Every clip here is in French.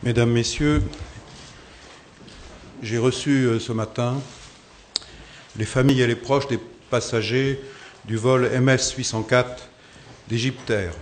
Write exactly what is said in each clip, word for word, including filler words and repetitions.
Mesdames, Messieurs, j'ai reçu ce matin les familles et les proches des passagers du vol M S huit cent quatre d'Égyptair,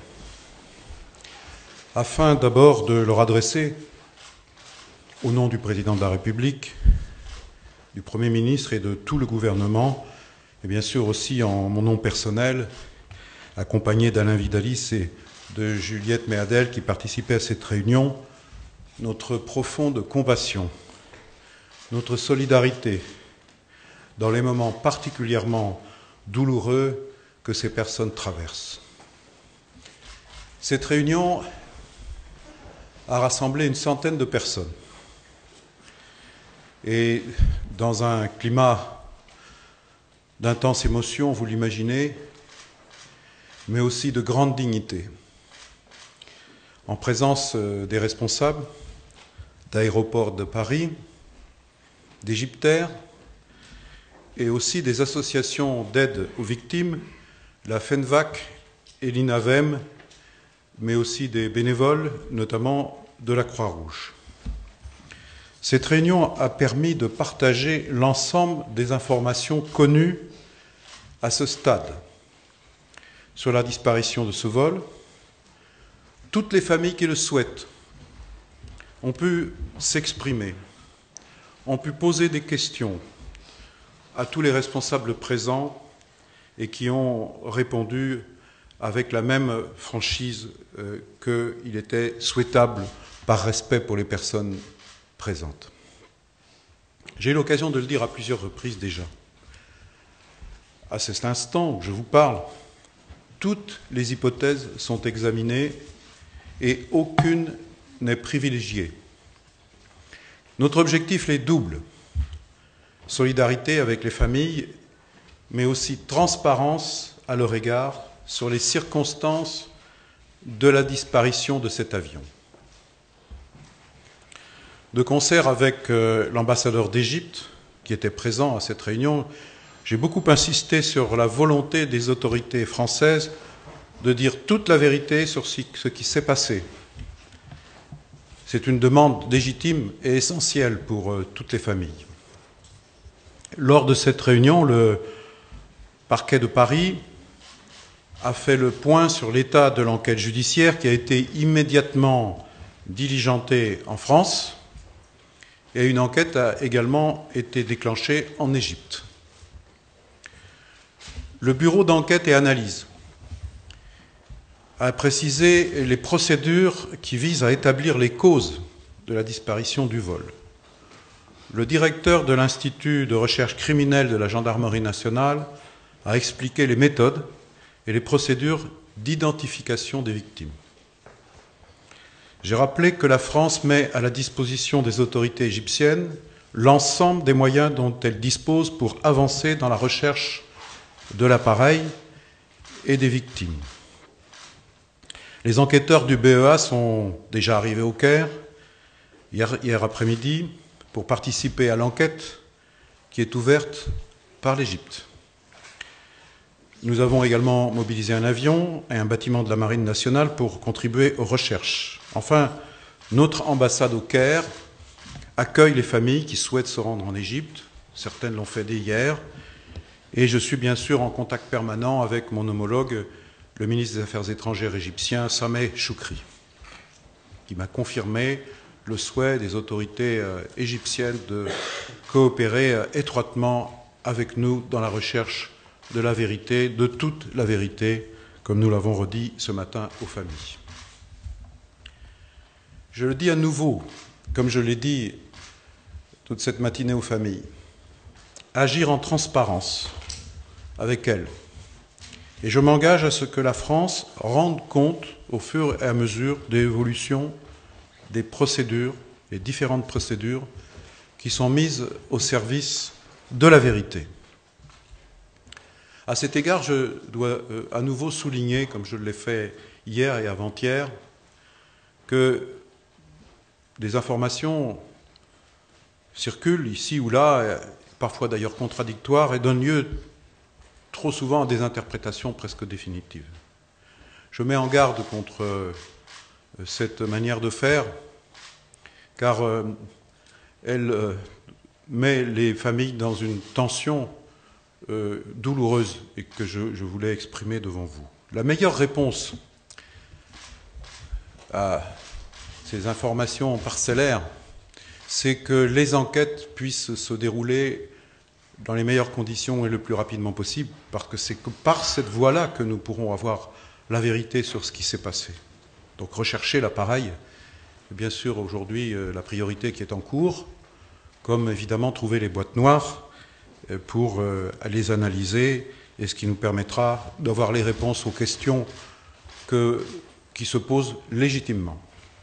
afin d'abord de leur adresser, au nom du Président de la République, du Premier ministre et de tout le gouvernement, et bien sûr aussi en mon nom personnel, accompagné d'Alain Vidalis et de Juliette Méadel qui participaient à cette réunion, notre profonde compassion, notre solidarité dans les moments particulièrement douloureux que ces personnes traversent. Cette réunion a rassemblé une centaine de personnes et dans un climat d'intense émotion, vous l'imaginez, mais aussi de grande dignité, en présence des responsables d'Aéroports de Paris, d'Égyptair et aussi des associations d'aide aux victimes, la FENVAC et l'INAVEM, mais aussi des bénévoles, notamment de la Croix-Rouge. Cette réunion a permis de partager l'ensemble des informations connues à ce stade sur la disparition de ce vol. Toutes les familles qui le souhaitent ont pu s'exprimer, ont pu poser des questions à tous les responsables présents et qui ont répondu avec la même franchise euh, qu'il était souhaitable par respect pour les personnes présentes. J'ai eu l'occasion de le dire à plusieurs reprises déjà. À cet instant où je vous parle, toutes les hypothèses sont examinées et aucune n'est privilégiée. Notre objectif est double: solidarité avec les familles, mais aussi transparence à leur égard sur les circonstances de la disparition de cet avion. De concert avec euh, l'ambassadeur d'Égypte, qui était présent à cette réunion, j'ai beaucoup insisté sur la volonté des autorités françaises de dire toute la vérité sur ce qui s'est passé. C'est une demande légitime et essentielle pour euh, toutes les familles. Lors de cette réunion, le parquet de Paris a fait le point sur l'état de l'enquête judiciaire qui a été immédiatement diligentée en France, et une enquête a également été déclenchée en Égypte. Le bureau d'enquête et analyse a précisé les procédures qui visent à établir les causes de la disparition du vol. Le directeur de l'Institut de recherche criminelle de la Gendarmerie nationale a expliqué les méthodes et les procédures d'identification des victimes. J'ai rappelé que la France met à la disposition des autorités égyptiennes l'ensemble des moyens dont elle dispose pour avancer dans la recherche de l'appareil et des victimes. Les enquêteurs du B E A sont déjà arrivés au Caire hier, hier après-midi pour participer à l'enquête qui est ouverte par l'Égypte. Nous avons également mobilisé un avion et un bâtiment de la Marine nationale pour contribuer aux recherches. Enfin, notre ambassade au Caire accueille les familles qui souhaitent se rendre en Égypte. Certaines l'ont fait dès hier. Et je suis bien sûr en contact permanent avec mon homologue, le ministre des Affaires étrangères égyptien, Sameh Choukri, qui m'a confirmé le souhait des autorités égyptiennes de coopérer étroitement avec nous dans la recherche de la vérité, de toute la vérité, comme nous l'avons redit ce matin aux familles. Je le dis à nouveau, comme je l'ai dit toute cette matinée aux familles, agir en transparence avec elles. Et je m'engage à ce que la France rende compte au fur et à mesure des évolutions des procédures, les différentes procédures qui sont mises au service de la vérité. À cet égard, je dois à nouveau souligner, comme je l'ai fait hier et avant-hier, que des informations circulent ici ou là, parfois d'ailleurs contradictoires, et donnent lieu trop souvent à des interprétations presque définitives. Je mets en garde contre cette manière de faire car euh, elle euh, met les familles dans une tension euh, douloureuse et que je, je voulais exprimer devant vous. La meilleure réponse à ces informations parcellaires, c'est que les enquêtes puissent se dérouler dans les meilleures conditions et le plus rapidement possible, parce que c'est que par cette voie-là que nous pourrons avoir la vérité sur ce qui s'est passé. Donc rechercher l'appareil, bien sûr aujourd'hui la priorité qui est en cours, comme évidemment trouver les boîtes noires pour les analyser, et ce qui nous permettra d'avoir les réponses aux questions que, qui se posent légitimement.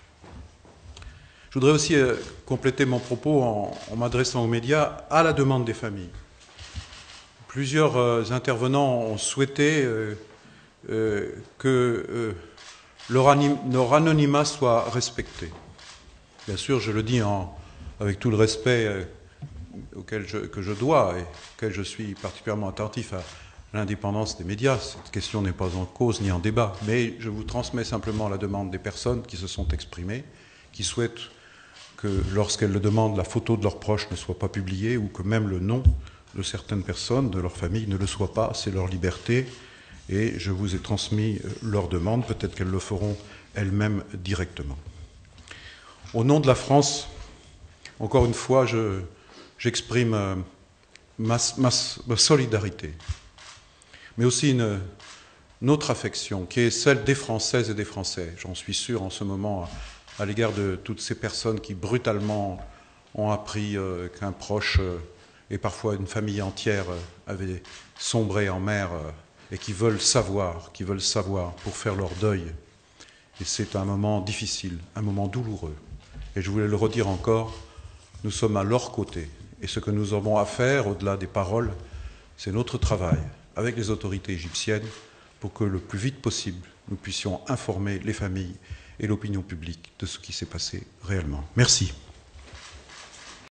Je voudrais aussi compléter mon propos en, en m'adressant aux médias à la demande des familles. Plusieurs euh, intervenants ont souhaité euh, euh, que euh, leur, leur anonymat soit respecté. Bien sûr, je le dis en, avec tout le respect euh, auquel je, que je dois et auquel je suis particulièrement attentif à l'indépendance des médias. Cette question n'est pas en cause ni en débat, mais je vous transmets simplement la demande des personnes qui se sont exprimées, qui souhaitent que lorsqu'elles le demandent, la photo de leurs proches ne soit pas publiée ou que même le nom de certaines personnes, de leur famille, ne le soit pas. C'est leur liberté et je vous ai transmis leur demande. Peut-être qu'elles le feront elles-mêmes directement. Au nom de la France, encore une fois, je, j'exprime ma, ma, ma solidarité, mais aussi une, une autre affection qui est celle des Françaises et des Français. J'en suis sûr en ce moment à l'égard de toutes ces personnes qui brutalement ont appris euh, qu'un proche euh, et parfois une famille entière euh, avait sombré en mer euh, et qui veulent savoir, qui veulent savoir pour faire leur deuil. Et c'est un moment difficile, un moment douloureux. Et je voulais le redire encore, nous sommes à leur côté. Et ce que nous avons à faire, au-delà des paroles, c'est notre travail avec les autorités égyptiennes pour que le plus vite possible, nous puissions informer les familles et l'opinion publique de ce qui s'est passé réellement. Merci.